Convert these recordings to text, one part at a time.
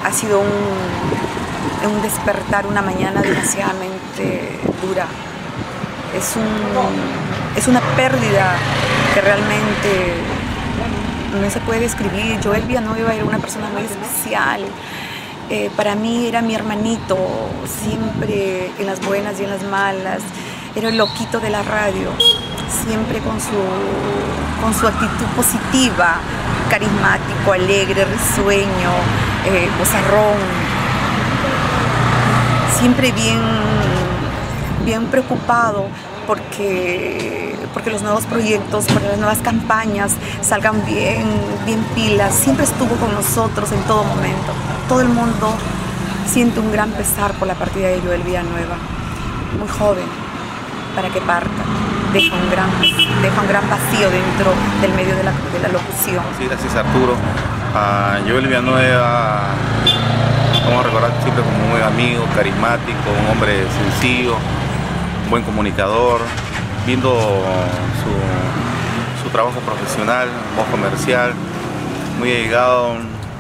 ha sido un despertar, una mañana demasiadamente dura. Es una pérdida que realmente no se puede describir. Joel Villanueva era una persona muy especial. Para mí era mi hermanito, siempre en las buenas y en las malas. Era el loquito de la radio, siempre con su actitud positiva, carismático, alegre, risueño, vozarrón. Siempre bien preocupado porque los nuevos proyectos, porque las nuevas campañas salgan bien pilas. Siempre estuvo con nosotros en todo momento. Todo el mundo siente un gran pesar por la partida de Joel Villanueva, muy joven, para que parta. Deja un gran vacío dentro del medio de la locución. Sí, gracias Arturo. A Joel Villanueva vamos a recordar siempre como un buen amigo, carismático, un hombre sencillo, un buen comunicador, viendo su trabajo profesional, voz comercial, muy allegado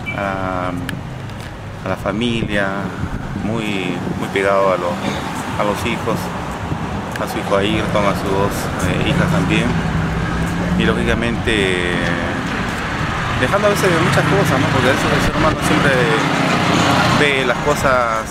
a la familia, muy pegado a los hijos, a su hijo Ayrton, a sus dos hijas también, y lógicamente dejando a veces muchas cosas, ¿no? Porque a veces el ser humano siempre ve las cosas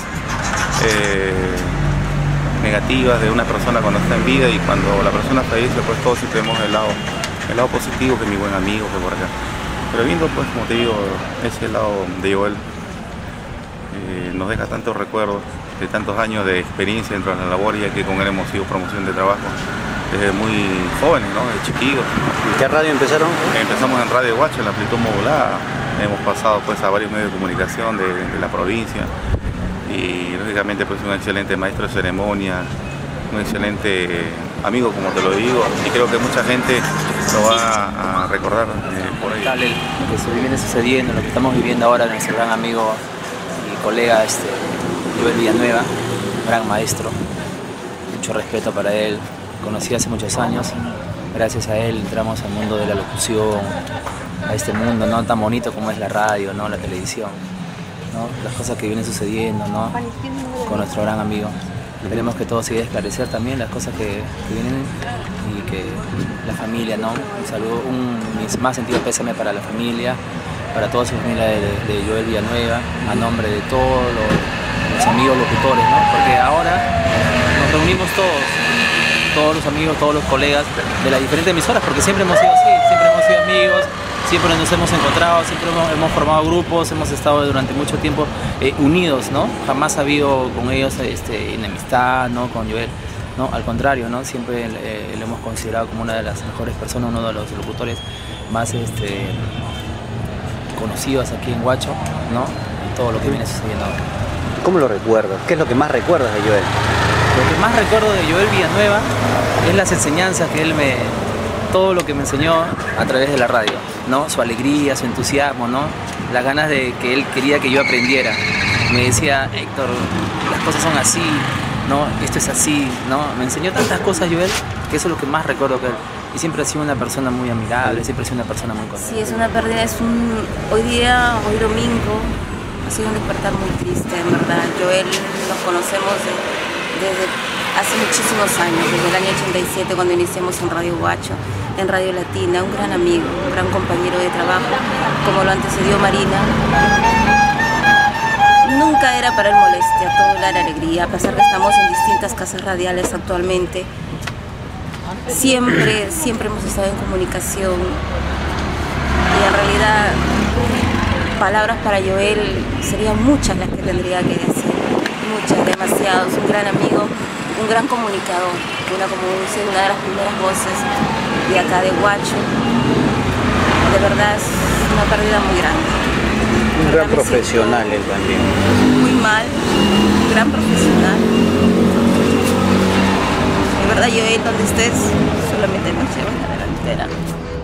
negativas de una persona cuando está en vida, y cuando la persona fallece pues todos siempre vemos el lado positivo, que es mi buen amigo, que por acá. Pero viendo pues, como te digo, ese lado de Joel, nos deja tantos recuerdos de tantos años de experiencia dentro de la labor, ya que con él hemos sido promoción de trabajo desde muy jóvenes, ¿no? De chiquillos. ¿En qué radio empezaron? Empezamos en Radio Huacho, en la amplitud modulada. Hemos pasado pues a varios medios de comunicación de la provincia, y lógicamente pues un excelente maestro de ceremonia, un excelente amigo, como te lo digo, y creo que mucha gente lo va a recordar por ahí. Lo que se viene sucediendo, lo que estamos viviendo ahora, nuestro gran amigo y colega Joel Villanueva, gran maestro, mucho respeto para él, conocí hace muchos años, gracias a él entramos al mundo de la locución, a este mundo, ¿no?, tan bonito como es la radio, ¿no?, la televisión, ¿no?, las cosas que vienen sucediendo, ¿no?, con nuestro gran amigo. Esperemos que todo se llegue a esclarecer también, las cosas que vienen, y que la familia, ¿no?, un saludo, mi más sentido pésame para la familia, para toda su familia de Joel Villanueva, a nombre de todos los amigos locutores, ¿no?, porque ahora nos reunimos todos los amigos, todos los colegas de las diferentes emisoras, porque siempre hemos sido así, siempre hemos sido amigos, siempre nos hemos encontrado, siempre hemos formado grupos, hemos estado durante mucho tiempo unidos, ¿no? Jamás ha habido con ellos enemistad, ¿no?, con Joel, ¿no? Al contrario, ¿no?, siempre lo hemos considerado como una de las mejores personas, uno de los locutores más conocidos aquí en Huacho, ¿no?, y todo lo que viene sucediendo ahora. ¿Cómo lo recuerdas? ¿Qué es lo que más recuerdas de Joel? Lo que más recuerdo de Joel Villanueva es las enseñanzas que todo lo que me enseñó a través de la radio, ¿no? Su alegría, su entusiasmo, ¿no?, las ganas de que él quería que yo aprendiera. Me decía, Héctor, las cosas son así, ¿no?, esto es así, ¿no? Me enseñó tantas cosas Joel, que eso es lo que más recuerdo que él. Y siempre ha sido una persona muy amigable, siempre ha sido una persona muy contenta. Sí, es una pérdida, hoy domingo, ha sido un despertar muy triste, en verdad. Joel nos conocemos desde hace muchísimos años, desde el año 87, cuando iniciamos en Radio Huacho, en Radio Latina, un gran amigo, un gran compañero de trabajo, como lo antecedió Marina. Nunca era para él molestia, todo era alegría, a pesar que estamos en distintas casas radiales actualmente. Siempre hemos estado en comunicación, y en realidad palabras para Joel serían muchas las que tendría que decir, muchas, demasiados. Un gran amigo, un gran comunicador, una de las primeras voces de acá de Huacho. De verdad es una pérdida muy grande. Un gran profesional él también. Muy mal, un gran profesional. De verdad, Joel, donde estés, solamente nos llevas a la delantera.